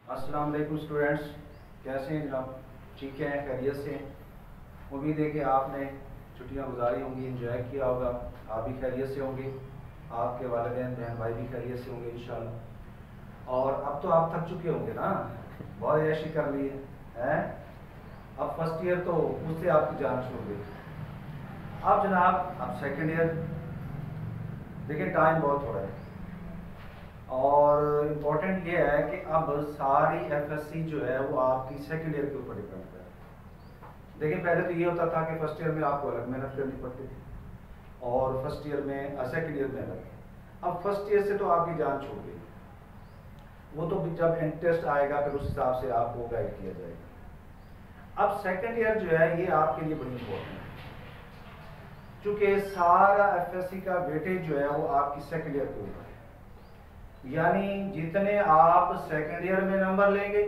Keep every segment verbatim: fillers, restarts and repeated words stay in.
अस्सलाम वालेकुम स्टूडेंट्स, कैसे हैं जनाब? ठीक है, खैरियत से हैं? उम्मीद है कि आपने छुट्टियां गुजारी होंगी, एंजॉय किया होगा। आप भी खैरियत से होंगे, आपके वालिदैन बहन भाई भी खैरियत से होंगे इंशाल्लाह। और अब तो आप थक चुके होंगे ना, बहुत ऐशी कर ली है। अब फर्स्ट ईयर तो उससे आपकी जान छूट गई। अब जनाब अब सेकेंड ईयर, देखिए टाइम बहुत थोड़ा है और इम्पोर्टेंट ये है कि अब सारी एफएससी जो है वो आपकी सेकेंड ईयर के ऊपर डिपेंड कर रही है। देखिए पहले तो ये होता था कि फर्स्ट ईयर में आपको अलग मेहनत करनी पड़ती थी और फर्स्ट ईयर में सेकेंड ईयर में अलग। अब फर्स्ट ईयर से तो आपकी जान छूट गई, वो तो जब इंटरेस्ट आएगा फिर उस हिसाब से आपको गाइड किया जाएगा। अब सेकेंड ईयर जो है ये आपके लिए बड़ी इंपॉर्टेंट है, क्योंकि सारा एफएससी का वेटेज जो है वो आपकी सेकेंड ईयर के ऊपर है। यानी जितने आप सेकेंड ईयर में नंबर लेंगे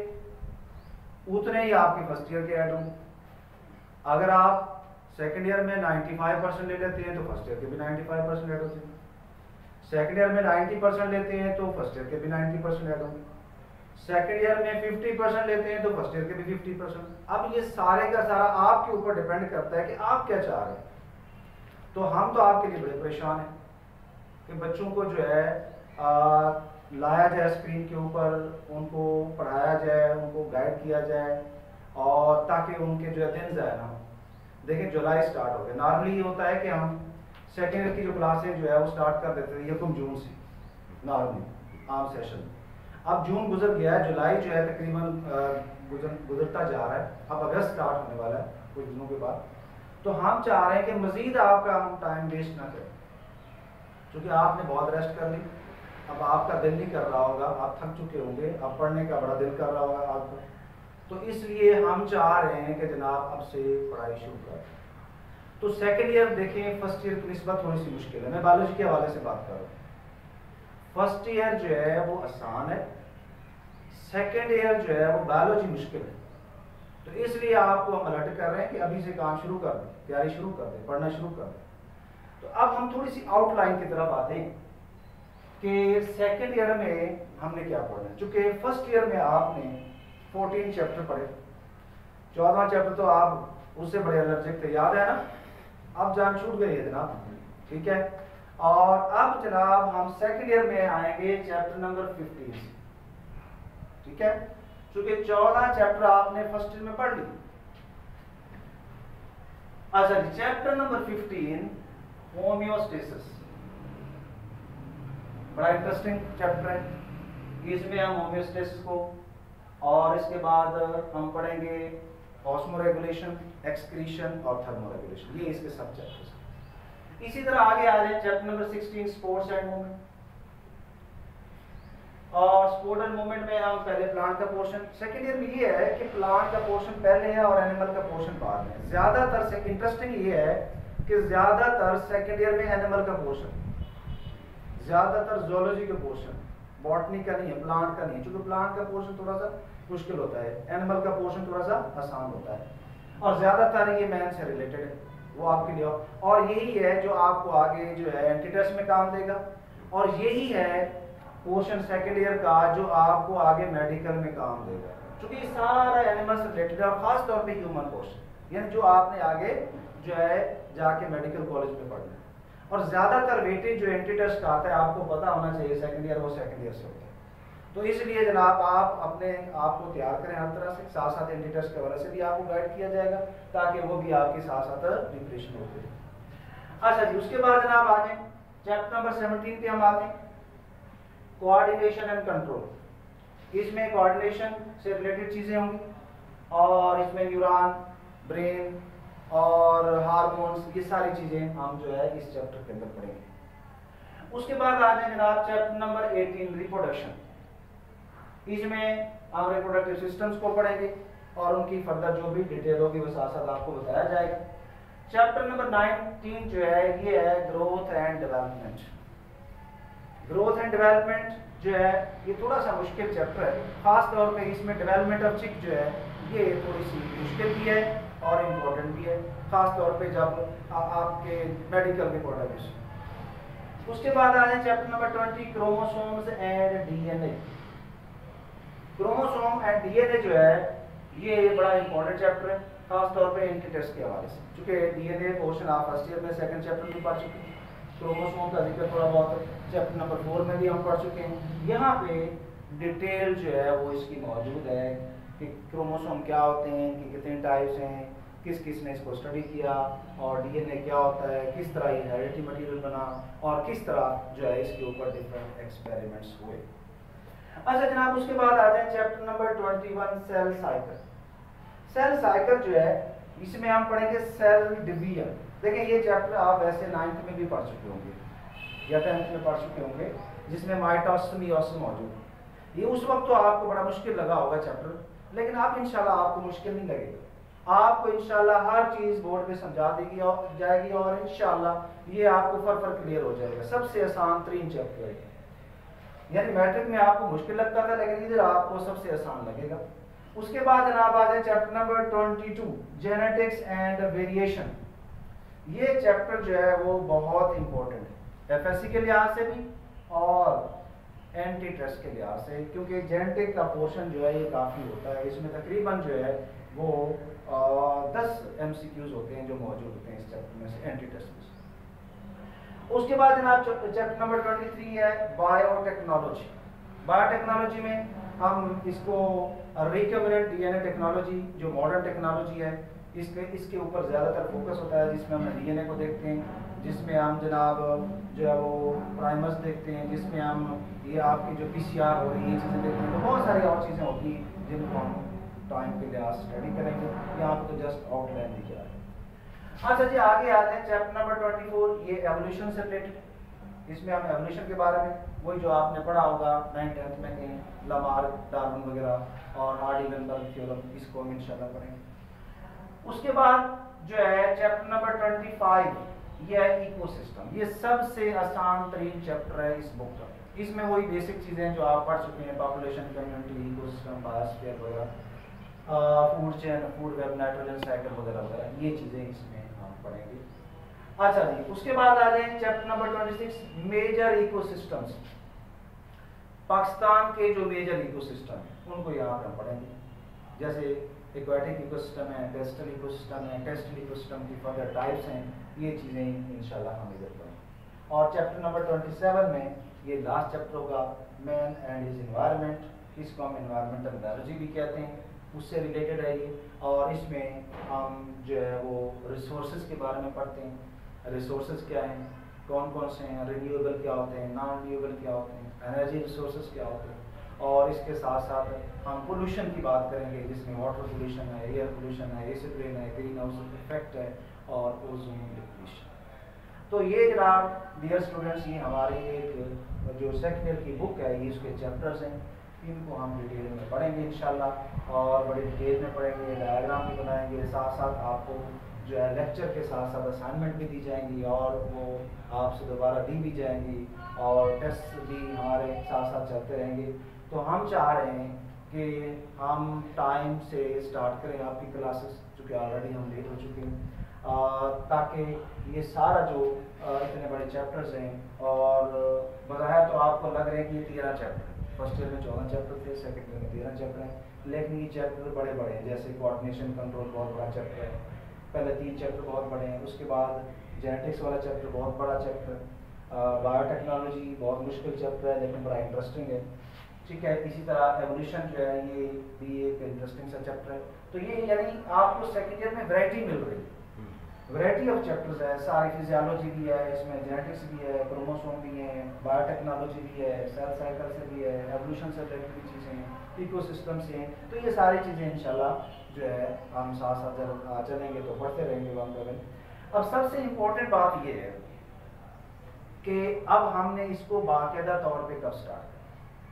उतने ही आपके फर्स्ट ईयर के ऐड होंगे। अगर आप सेकेंड ईयर में पचानवे परसेंट ले लेते हैं तो फर्स्ट ईयर के भी पचानवे परसेंट ऐड होते हैं। सेकेंड ईयर में नब्बे परसेंट लेते हैं तो फर्स्ट ईयर के भी नब्बे परसेंट ऐड होंगे। सेकेंड ईयर में पचास परसेंट लेते हैं तो फर्स्ट ईयर के भी पचास परसेंट। अब ये सारे का सारा आपके ऊपर डिपेंड करता है कि आप क्या चाह रहे हैं। तो हम तो आपके लिए बड़े परेशान हैं कि बच्चों को जो है आ, लाया जाए स्क्रीन के ऊपर, उनको पढ़ाया जाए, उनको गाइड किया जाए और ताकि उनके जो है दिन जाए ना। देखिए जुलाई स्टार्ट हो गया, नॉर्मली ये होता है कि हम सेकेंड ईयर की जो क्लासेज जो है वो स्टार्ट कर देते थे यकम जून से नॉर्मली आम सेशन। अब जून गुजर गया है, जुलाई जो है तकरीबन गुजर गुजरता जा रहा है। अब अगस्त स्टार्ट होने वाला है कुछ दिनों के बाद। तो हम चाह रहे हैं कि मजीद आपका हम टाइम वेस्ट ना करें, क्योंकि आपने बहुत रेस्ट कर ली। अब आपका दिल नहीं कर रहा होगा, आप थक चुके होंगे, अब पढ़ने का बड़ा दिल कर रहा होगा आपका। तो इसलिए हम चाह रहे हैं कि जनाब अब से पढ़ाई शुरू करें। तो सेकेंड ईयर देखें, फर्स्ट ईयर की निस्बत थोड़ी सी मुश्किल है। मैं बायोलॉजी के हवाले से बात कर रहा हूँ। फर्स्ट ईयर जो है वो आसान है, सेकेंड ईयर जो है वो बायोलॉजी मुश्किल है। तो इसलिए आपको हम अलर्ट कर रहे हैं कि अभी से काम शुरू कर दें, तैयारी शुरू कर दें, पढ़ना शुरू कर दें। तो अब हम थोड़ी सी आउटलाइन की तरफ आते हैं कि सेकेंड ईयर में हमने क्या पढ़ना है। चूंकि फर्स्ट ईयर में आपने चौदह चैप्टर पढ़े, चौदहवां चैप्टर तो आप उससे बड़े अलर्जिक थे, याद है ना? अब जान छूट गई है जनाब, ठीक है। और अब जनाब हम सेकेंड ईयर में आएंगे चैप्टर नंबर फिफ्टीन से, ठीक है। चूंकि चौदह चैप्टर आपने फर्स्ट ईयर में पढ़ ली। अच्छा जी, चैप्टर नंबर फिफ्टीन होम्योस्टेसिस, बड़ा इंटरेस्टिंग चैप्टर है। इसमें हम होम्योस्टेसिस को और इसके बाद हम पढ़ेंगे ऑस्मोरेगुलेशन, एक्सक्रीशन और थर्मोरेगुलेशन, ये इसके सब चैप्टर्स हैं। इसी तरह आगे आ जाए chapter number sixteen sports and movement. और स्पोर्ट एंड मूवमेंट में हम पहले प्लांट का पोर्शन, सेकेंड ईयर में ये है कि प्लांट का पोर्शन पहले है और एनिमल का पोर्शन बाद में। ज्यादातर से इंटरेस्टिंग ये है कि ज्यादातर सेकेंड ईयर में एनिमल का पोर्शन, ज्यादातर जूलॉजी का पोर्शन, बॉटनी का नहीं है, प्लांट का नहीं है। क्योंकि प्लांट का पोर्शन थोड़ा सा मुश्किल होता है, एनिमल का पोर्शन थोड़ा सा आसान होता है और ज्यादातर ये मैन से रिलेटेड है, वो आपके लिए। और यही है जो आपको आगे जो है एंटी टेस्ट में काम देगा और यही है पोर्शन सेकेंड ईयर का जो आपको आगे मेडिकल में काम देगा, क्योंकि सारा एनिमल से रिलेटेड है और खास तौर पे ह्यूमन पोर्शन, यानी जो आपने आगे जो है जाके मेडिकल कॉलेज में पढ़ना है। और ज्यादातर वेटेज जो एंटी टेस्ट आता है आपको पता होना चाहिए सेकेंड ईयर, वो सेकेंड ईयर से होता है। तो इसलिए जनाब आप अपने आप को तैयार करें हर तरह से, साथ साथ एंटी टेस्ट के वजह से भी आपको गाइड किया जाएगा ताकि वो भी आपके साथ साथ प्रिपरेशन होते हैं। अच्छा जी, उसके बाद जनाब आ जाए चैप्टर नंबर सेवनटीन पे हम आते हैं, कोऑर्डिनेशन एंड कंट्रोल। इसमें कोऑर्डिनेशन से रिलेटेड चीजें होंगी और इसमें न्यूरॉन, ब्रेन और हार्मोन्स, ये सारी चीजें हम जो है इस चैप्टर के अंदर पढ़ेंगे। उसके बाद आ जाए जनाब चैप्टर नंबर एटीन रिप्रोडक्शन। इसमें हम रिप्रोडक्टिव सिस्टम्स को पढ़ेंगे और उनकी फर्दर जो भी डिटेल होगी वो साथ साथ आपको बताया जाएगा। चैप्टर नंबर नाइनटीन जो है ये है growth and development. Growth and development जो है ये थोड़ा सा मुश्किल चैप्टर है, खास तौर पे इसमें डेवलपमेंट ऑफ चिक जो है ये थोड़ी सी मुश्किल भी है और इम्पोर्टेंट भी है, खास तौर पे जब आ, आपके मेडिकल के पॉइंट ऑफ व्यू से। उसके बाद आ जाए chapter number twenty chromosomes and DNA. Chromosome है डीएनए जो है ये बड़ा इंपॉर्टेंट चैप्टर है, खास तौर पे इनके टेस्ट के हवाले से, क्योंकि डीएनए पोर्शन आप फर्स्ट ईयर में सेकंड चैप्टर में पढ़ चुके हैं, क्रोमोसोम का जिक्र थोड़ा बहुत चैप्टर नंबर फोर में भी हम पढ़ चुके हैं। यहाँ पे डिटेल जो है वो इसकी मौजूद है कि क्रोमोसोम क्या होते हैं, कि कितने टाइप्स हैं, किस किस ने इसको स्टडी किया, और डीएनए क्या होता है, किस तरह ये हेरिडिटी मटेरियल बना, और किस तरह जो है इसके ऊपर डिफरेंट एक्सपेरिमेंट्स हुए। अच्छा जनाब, उसके बाद आ जाए chapter number twenty one, cell cycle. Cell cycle जो है इसमें हम पढ़ेंगे सेल डिवीजन। देखिए ये चैप्टर आप वैसे नाइन्थ में भी पढ़ चुके होंगे या टेंथ में पढ़ चुके होंगे, जिसमें माइटोसिस मियोसिस मौजूद है। ये उस वक्त तो आपको बड़ा मुश्किल लगा होगा चैप्टर, लेकिन अब इंशाल्लाह आपको मुश्किल नहीं लगेगा। आपको इंशाल्लाह हर चीज़ बोर्ड पे समझा देगी और जाएगी, और इंशाल्लाह ये आपको फर फर क्लियर हो जाएगा। सबसे आसान तरीन चैप्टर है, यानी मैट्रिक में आपको मुश्किल लगता था, लेकिन इधर आपको सबसे आसान लगेगा। उसके बाद जनाब आ जाए chapter number twenty two, genetics and variation. ये चैप्टर जो है वो बहुत इंपॉर्टेंट है एफएससी के लिहाज से भी और एंटी ट्रस्ट के लिहाज से, क्योंकि जेनेटिक का पोर्शन जो है ये काफ़ी होता है। इसमें तकरीबन जो है वो आ, दस एमसीक्यूज होते हैं जो मौजूद होते हैं इस चैप्टर में से, एंटी ट्रस्ट में। उसके बाद जनाब चैप्टर नंबर ट्वेंटी थ्री है बायोटेक्नोलॉजी। बायोटेक्नोलॉजी में हम इसको रिकम्बिनेंट डीएनए टेक्नोलॉजी जो मॉडर्न टेक्नोलॉजी है इसके इसके ऊपर ज़्यादातर फोकस होता है, जिसमें हम डीएनए को देखते हैं, जिसमें हम जनाब जो है वो प्राइमर्स देखते हैं, जिसमें हम ये आपकी जो पीसीआर हो रही है ये चीज़ें देखते हैं। तो बहुत सारी और चीज़ें होती हैं जिनको हम टाइम के लिहाज स्टडी करेंगे। यहाँ पे तो जस्ट आउटलाइन दी जा रही है। अच्छा जी, आगे आते हैं चैप्टर नंबर ट्वेंटी फोर, ये एवोल्यूशन से रिलेटेड। इसमें हम एवोल्यूशन के बारे में वही जो आपने पढ़ा होगा नाइन टेंथ में कहीं, लामार्क, डार्विन वगैरह और हार्डी-वेनबर्ग थ्योरम, इसको हम इंशाल्लाह पढ़ेंगे। उसके बाद जो है चैप्टर नंबर ट्वेंटी फाइव, ये है इकोसिस्टम। ये सबसे आसान तरीन चैप्टर है इस बुक का। इसमें वही बेसिक चीज़ें जो आप पढ़ चुके हैं, पॉपुलेशन, कम्युनिटी, इकोसिस्टम, बायोस्फीयर वगैरह, food chain, food web, nitrogen cycle वगैरह वगैरह, ये चीज़ें इसमें हम पढ़ेंगे। अच्छा जी, उसके बाद आ जाए chapter number twenty six, major ecosystems. Pakistan के जो मेजर इकोसिस्टम है उनको यहाँ पर हम पढ़ेंगे, जैसे एक्वाटिक इकोसिस्टम है, टेरेस्ट्रियल इकोसिस्टम है, टेरेस्ट्रियल इकोसिस्टम की फर्दर टाइप्स हैं, ये चीज़ें इंशाल्लाह हम इधर पढ़ेंगे। और चैप्टर नंबर ट्वेंटी सेवन में ये लास्ट चैप्टर होगा, मैन एंड हिज एनवायरनमेंट। इसको हम एनवायरमेंटल बायोलॉजी भी कहते हैं, उससे रिलेटेड है ये। और इसमें हम जो है वो रिसोर्सेज के बारे में पढ़ते हैं। रिसोर्सेज क्या हैं, कौन कौन से हैं, रिन्यूएबल क्या होते हैं, नॉन रिन्यूएबल क्या होते हैं, एनर्जी रिसोर्सेज क्या होते हैं। और इसके साथ साथ हम पोल्यूशन की बात करेंगे, जिसमें वाटर पोल्यूशन है, एयर पोल्यूशन है, एसिड रेन है, ग्रीन हाउस इफेक्ट है और ओजोन डिप्लीशन। तो ये जनाब डियर स्टूडेंट्स, ये हमारी एक जो सेकेंड ईयर की बुक है, ये इसके चैप्टर्स हैं, इनको हम डिटेल में पढ़ेंगे इंशाल्लाह, और बड़ी डिटेल में पढ़ेंगे, डायग्राम भी बनाएंगे। साथ साथ आपको जो है लेक्चर के साथ साथ असाइनमेंट भी दी जाएंगी, और वो आपसे दोबारा दी भी जाएंगी, और टेस्ट भी हमारे साथ साथ चलते रहेंगे। तो हम चाह रहे हैं कि हम टाइम से स्टार्ट करें आपकी क्लासेस, चूँकि ऑलरेडी हम लेट हो चुके हैं, ताकि ये सारा जो आ, इतने बड़े चैप्टर्स हैं, और बज़ाहिर तो आपको लग रहे हैं कि ये तेरह चैप्टर हैं, फर्स्ट ईयर में चौदह चैप्टर थे, सेकेंड ईयर में तेरह चैप्टर हैं, लेकिन ये चैप्टर बड़े बड़े हैं। जैसे कोऑर्डिनेशन कंट्रोल बहुत बड़ा चैप्टर है, पहले तीन चैप्टर बहुत बड़े हैं, उसके बाद जेनेटिक्स वाला चैप्टर बहुत बड़ा चैप्टर है, बायोटेक्नोलॉजी बहुत मुश्किल चैप्टर है लेकिन बड़ा इंटरेस्टिंग है, ठीक है। इसी तरह एवोल्यूशन जो है ये भी एक इंटरेस्टिंग सा चैप्टर है। तो ये यानी आपको सेकेंड ईयर में वैरायटी मिल रही है, वैरायटी ऑफ चैप्टर्स है, सारी फिजियोलॉजी भी है, इसमें जेनेटिक्स भी है, क्रोमोसोम भी है, बायोटेक्नोलॉजी भी है, सेल साइकिल से भी है, एवोल्यूशन से रिलेटेड भी चीज़ें हैं, इकोसिस्टम से हैं। तो ये सारी चीज़ें इंशाल्लाह जो है हम साथ साथ जब चलेंगे तो पढ़ते रहेंगे वन बाय वन। अब सबसे इम्पोर्टेंट बात ये है कि अब हमने इसको बाकायदा तौर पे कब स्टार्ट किया।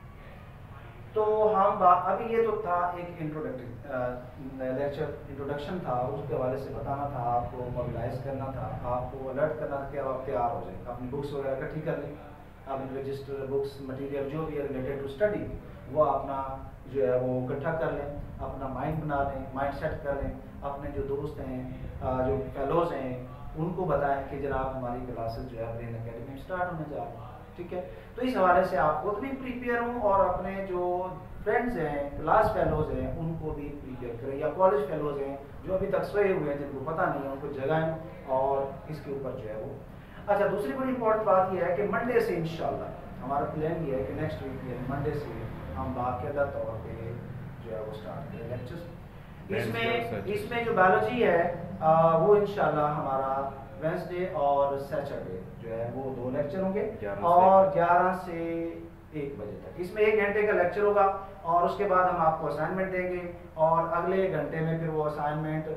तो हम अभी ये तो था एक इंट्रोडक्टिव लेक्चर, इंट्रोडक्शन था, उसके हवाले से बताना था, आपको मोबिलाइज करना था, आपको अलर्ट करना था कि अब आप तैयार हो जाए, अपनी बुक्स वगैरह इकट्ठी कर लें, अपने रजिस्टर बुक्स मटेरियल जो भी है रिलेटेड टू स्टडी वो अपना जो है वो इकट्ठा कर लें, अपना माइंड बना लें, माइंड सेट कर लें, अपने जो दोस्त हैं, जो फेलोज़ हैं, उनको बताएं कि जनाब हमारी क्लासेस जो है ब्रेन एकेडमी में स्टार्ट होने जा रही है, ठीक है। तो इस हवाले से आप खुद भी प्रिपेयर हों और अपने जो फ्रेंड्स हैं, क्लास फेलोज़ हैं, उनको भी प्रिपेयर करें, या कॉलेज फेलोज़ हैं जो अभी तक सोए हुए हैं जिनको पता नहीं है, उनको जगाएं और इसके ऊपर जो है वो। अच्छा, दूसरी बड़ी इंपॉर्टेंट बात यह है कि मंडे से इंशाल्लाह हमारा प्लान ये है कि नेक्स्ट वीक में मंडे से हम बाकायदा तौर पे जो है वो स्टार्ट करें लेक्चर्स। इसमें इसमें जो बायोलॉजी है आ, वो इंशाल्लाह हमारा वेंसडे और सैटरडे जो है वो दो लेक्चर होंगे और ग्यारह से एक बजे तक। इसमें एक घंटे का लेक्चर होगा और उसके बाद हम आपको असाइनमेंट देंगे और अगले घंटे में फिर वो असाइनमेंट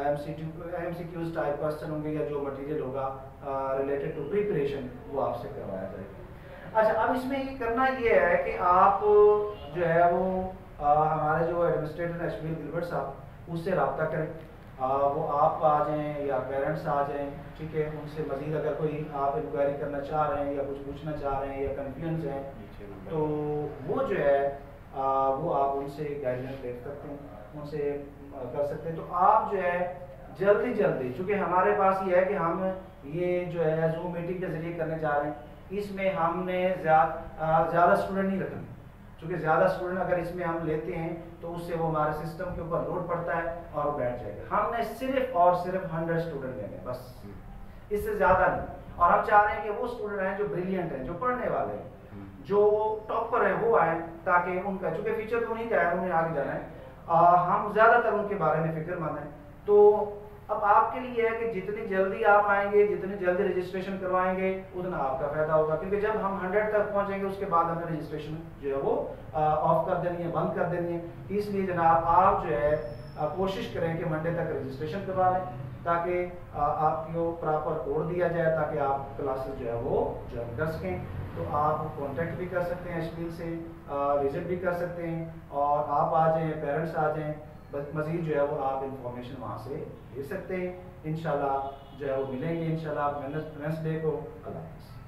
एमसीक्यूज टाइप क्वेश्चन होंगे या जो मटेरियल होगा रिलेटेड टू प्रिपरेशन वो आपसे करवाया जाएगा। अच्छा, अब इसमें ये करना ये है कि आप जो है वो आ, हमारे जो एडमिनिस्ट्रेटर अशमीर गिलबर्ट साहब उससे रब्ता करें। आ, वो आप आ जाएं या पेरेंट्स आ जाएं, ठीक है। उनसे मज़ीद अगर कोई आप इंक्वायरी करना चाह रहे हैं या कुछ पूछना चाह रहे हैं या कन्फ्यूज हैं तो वो जो है आ, वो आप उनसे गाइडलाइन ले सकते हैं, उनसे कर सकते हैं। तो आप जो है जल्दी जल्दी, चूँकि हमारे पास ये है कि हम ये जो है जूम मीटिंग के ज़रिए करने जा रहे हैं, इसमें हमने ज़्यादा स्टूडेंट नहीं रखना, क्योंकि ज़्यादा स्टूडेंट अगर इसमें हम लेते हैं तो उससे वो हमारे सिस्टम के ऊपर लोड पड़ता है और वो बैठ जाएगा। हमने सिर्फ और सिर्फ हंड्रेड स्टूडेंट लेने हैं बस, इससे ज़्यादा नहीं। और हम चाह रहे हैं कि वो स्टूडेंट हैं जो ब्रिलियंट हैं, जो पढ़ने वाले हैं, जो टॉपर हैं, वो आए, ताकि उनका, चूँकि फ्यूचर तो नहीं क्या है, उन्हें आगे जाना है। आ, हम ज़्यादातर उनके बारे में फिक्रमंद हैं। तो अब आपके लिए है कि जितनी जल्दी आप आएंगे, जितनी जल्दी रजिस्ट्रेशन करवाएंगे, उतना आपका फायदा होगा, क्योंकि जब हम हंड्रेड तक पहुंचेंगे उसके बाद हमें रजिस्ट्रेशन जो है वो ऑफ कर देनी है, बंद कर देनी है। इसलिए जनाब आप जो है आ, कोशिश करें कि मंडे तक रजिस्ट्रेशन करवा लें, ताकि आपको प्रॉपर कोड दिया जाए, ताकि आप क्लासेस जो है वो ज्वाइन कर सकें। तो आप कांटेक्ट भी कर सकते हैं अशमील से, विजिट भी कर सकते हैं, और आप आ जाएँ, पेरेंट्स आ जाएँ, मज़ीद जो है वो आप इंफॉर्मेशन वहाँ से ले सकते हैं। इंशाल्लाह जो है वो मिलेंगे इंशाल्लाह वेडनेसडे को। अल्लाह हाफ़िज़।